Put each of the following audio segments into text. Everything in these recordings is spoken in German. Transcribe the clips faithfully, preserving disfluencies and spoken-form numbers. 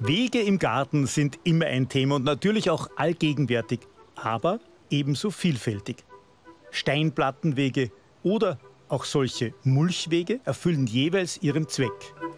Wege im Garten sind immer ein Thema und natürlich auch allgegenwärtig, aber ebenso vielfältig. Steinplattenwege oder auch solche Mulchwege erfüllen jeweils ihren Zweck.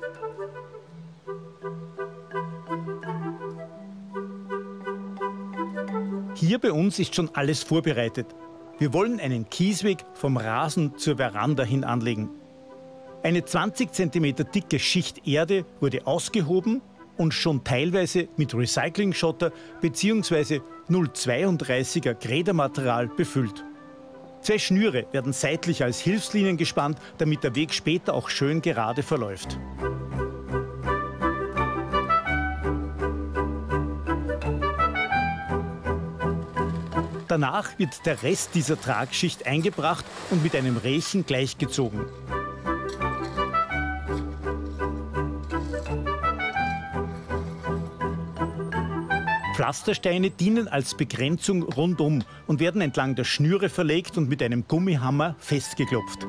Hier bei uns ist schon alles vorbereitet. Wir wollen einen Kiesweg vom Rasen zur Veranda hin anlegen. Eine zwanzig Zentimeter dicke Schicht Erde wurde ausgehoben und schon teilweise mit Recycling-Schotter bzw. null Komma zweiunddreißiger Grädermaterial befüllt. Zwei Schnüre werden seitlich als Hilfslinien gespannt, damit der Weg später auch schön gerade verläuft. Danach wird der Rest dieser Tragschicht eingebracht und mit einem Rechen gleichgezogen. Pflastersteine dienen als Begrenzung rundum und werden entlang der Schnüre verlegt und mit einem Gummihammer festgeklopft.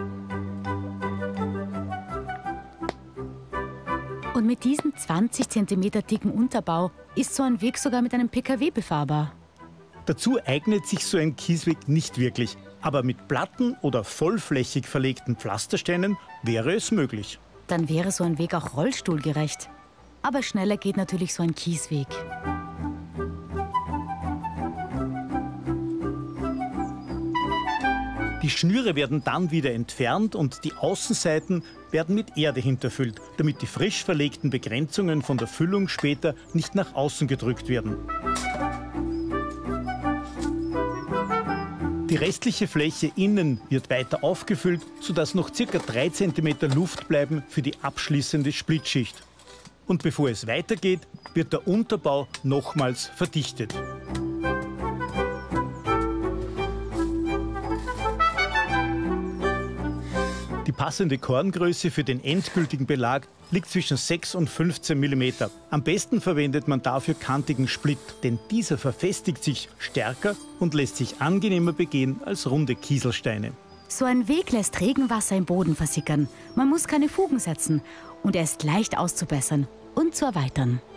Und mit diesem zwanzig Zentimeter dicken Unterbau ist so ein Weg sogar mit einem P K W befahrbar. Dazu eignet sich so ein Kiesweg nicht wirklich, aber mit platten oder vollflächig verlegten Pflastersteinen wäre es möglich. Dann wäre so ein Weg auch rollstuhlgerecht. Aber schneller geht natürlich so ein Kiesweg. Die Schnüre werden dann wieder entfernt und die Außenseiten werden mit Erde hinterfüllt, damit die frisch verlegten Begrenzungen von der Füllung später nicht nach außen gedrückt werden. Die restliche Fläche innen wird weiter aufgefüllt, sodass noch ca. drei Zentimeter Luft bleiben für die abschließende Splitschicht. Und bevor es weitergeht, wird der Unterbau nochmals verdichtet. Die passende Korngröße für den endgültigen Belag liegt zwischen sechs und fünfzehn Millimeter. Am besten verwendet man dafür kantigen Splitt, denn dieser verfestigt sich stärker und lässt sich angenehmer begehen als runde Kieselsteine. So ein Weg lässt Regenwasser im Boden versickern. Man muss keine Fugen setzen und er ist leicht auszubessern und zu erweitern.